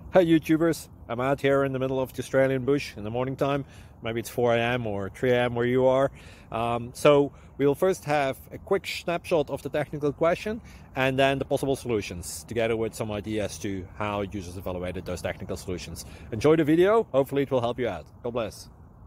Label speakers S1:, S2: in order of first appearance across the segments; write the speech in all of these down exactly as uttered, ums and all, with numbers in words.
S1: Hi YouTubers, I'm out here in the middle of the Australian bush in the morning time. Maybe it's four A M or three A M where you are. Um, so we'll first have a quick snapshot of the technical question and then the possible solutions, together with some ideas to how users evaluated those technical solutions. Enjoy the video, hopefully it will help you out. God bless.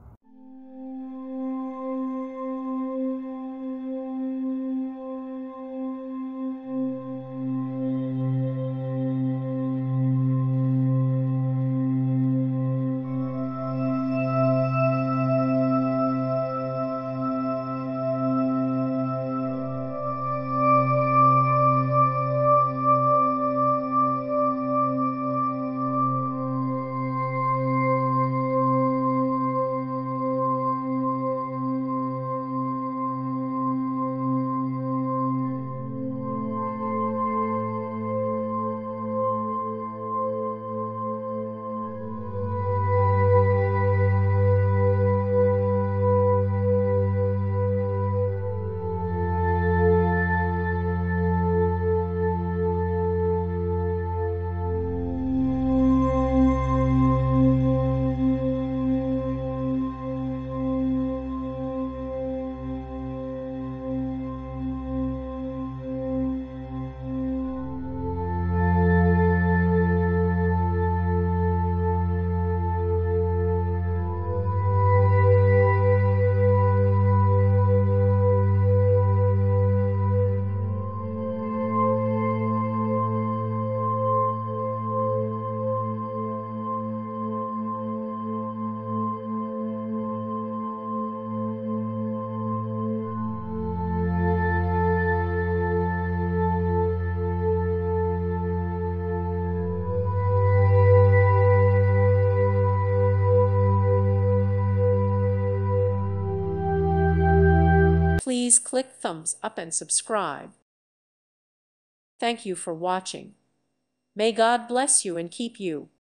S2: Please click thumbs up and subscribe. Thank you for watching. May God bless you and keep you.